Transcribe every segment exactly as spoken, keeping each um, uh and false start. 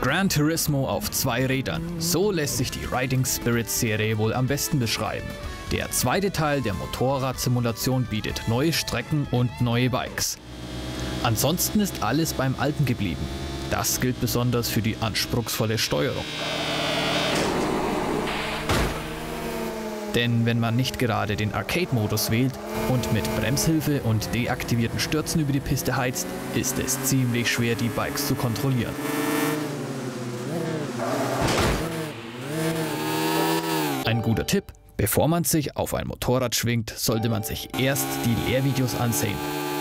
Gran Turismo auf zwei Rädern. So lässt sich die Riding Spirits Serie wohl am besten beschreiben. Der zweite Teil der Motorradsimulation bietet neue Strecken und neue Bikes. Ansonsten ist alles beim Alten geblieben. Das gilt besonders für die anspruchsvolle Steuerung. Denn wenn man nicht gerade den Arcade-Modus wählt und mit Bremshilfe und deaktivierten Stürzen über die Piste heizt, ist es ziemlich schwer, die Bikes zu kontrollieren. Ein guter Tipp: Bevor man sich auf ein Motorrad schwingt, sollte man sich erst die Lehrvideos ansehen.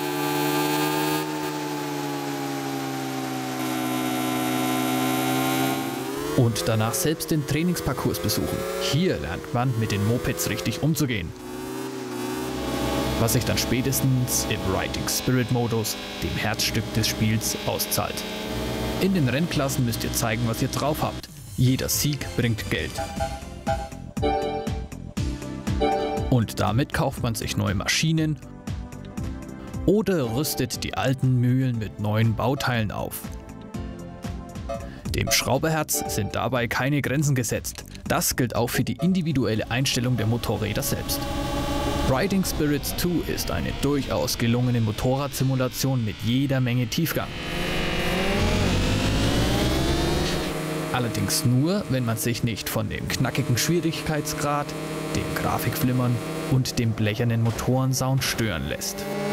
Und danach selbst den Trainingsparcours besuchen. Hier lernt man, mit den Mopeds richtig umzugehen. Was sich dann spätestens im Riding Spirit Modus, dem Herzstück des Spiels, auszahlt. In den Rennklassen müsst ihr zeigen, was ihr drauf habt. Jeder Sieg bringt Geld. Und damit kauft man sich neue Maschinen oder rüstet die alten Mühlen mit neuen Bauteilen auf. Dem Schrauberherz sind dabei keine Grenzen gesetzt. Das gilt auch für die individuelle Einstellung der Motorräder selbst. Riding Spirits zwei ist eine durchaus gelungene Motorradsimulation mit jeder Menge Tiefgang. Allerdings nur, wenn man sich nicht von dem knackigen Schwierigkeitsgrad, dem Grafikflimmern und dem blechernen Motorensound stören lässt.